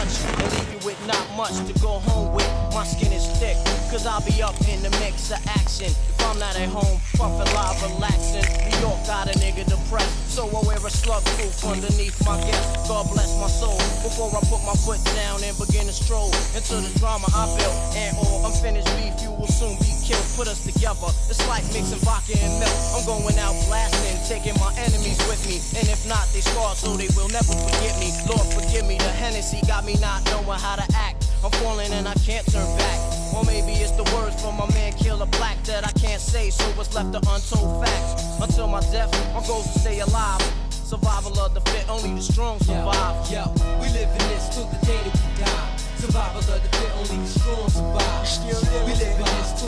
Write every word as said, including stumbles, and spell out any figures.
touch and leave you with not much to go home with. My skin is thick, cause I'll be up in the mix of action. If I'm not at home, puffin' live, relaxing. New York got a nigga depressed, so I wear a slug proof underneath my guest. God bless my soul, before I put my foot down and begin to stroll into the drama I built. And all unfinished beef, you will soon be killed. Put us together, it's like mixing vodka and milk. I'm going out blasting, taking my enemies with me. And if not, they scarred so they will never forget me. Lord forgive me, the Hennessy got me not knowing how to act. I'm falling and I can't turn back. Or maybe it's the words from my man Killer Black that I can't say, so what's left are untold facts. Until my death, my goal's to stay alive. Survival of the fit, only the strong survive. Yo, yo, we live in this till the day that we die. Survival of the fit, only the strong survive. We live in this till